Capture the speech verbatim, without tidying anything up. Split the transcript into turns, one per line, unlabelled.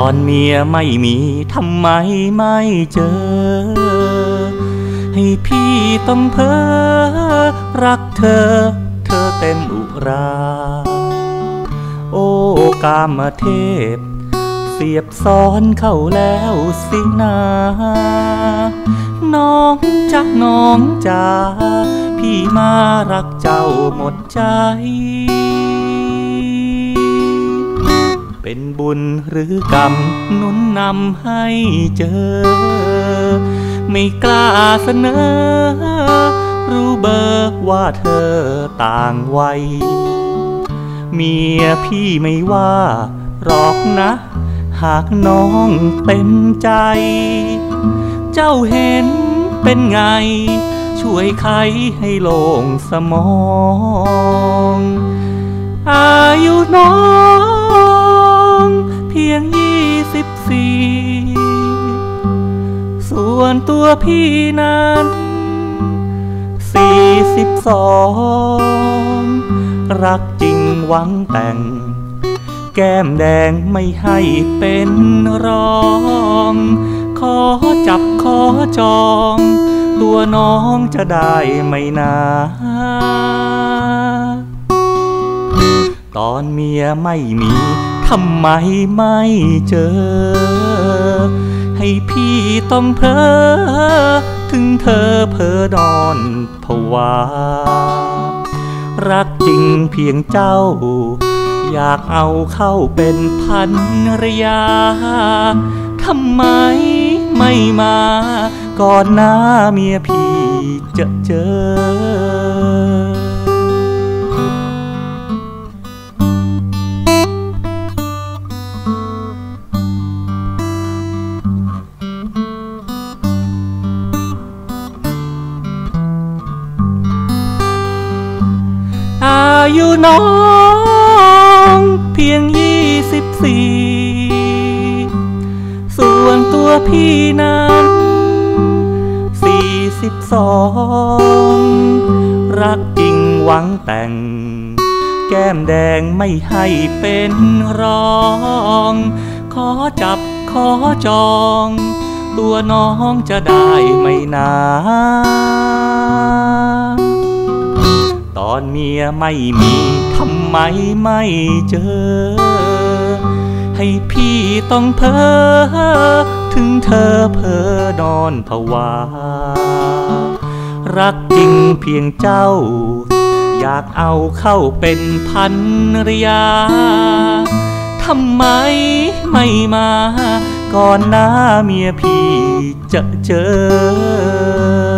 อนเมียไม่มีทำไมไม่เจอให้พี่ต้องเพ้อรักเธอเธอเต็มอุราโอ้กามเทพเสียบซ้อนเข้าแล้วสินาน้องจักน้องจ๋าพี่มารักเจ้าหมดใจเป็นบุญหรือกรรมหนุนนำให้เจอไม่กล้าเสนอรู้เบอร์ว่าเธอต่างวัยเมียพี่ไม่ว่าหรอกนะหากน้องเต็มใจเจ้าเห็นเป็นไงช่วยไขให้โล่งสมองอายุน้องเพียงยี่สิบสี่ส่วนตัวพี่นั้นสี่สิบสองรักจริงหวังแต่งแก้มแดงไม่ให้เป็นรองขอจับขอจองตัวน้องจะได้ไม่นานตอนเมียไม่มีทำไมไม่เจอให้พี่ต้องเพ้อถึงเธอเพ้อนอนภาวารักจริงเพียงเจ้าอยากเอาเข้าเป็นภรรยาทำไมไม่มาก่อนหน้าเมียพี่จะเจออายุน้องเพียงยี่สิบสี่ส่วนตัวพี่นั้นสี่สิบสองรักจริงหวังแต่งแก้มแดงไม่ให้เป็นรองขอจับขอจองตัวน้องจะได้ไม่นานตอนเมียไม่มีทำไมไม่เจอให้พี่ต้องเพ้อถึงเธอเพ้อนอนภาวารักจริงเพียงเจ้าอยากเอาเข้าเป็นภรรยาทำไมไม่มาก่อนหน้าเมียพี่จะเจอ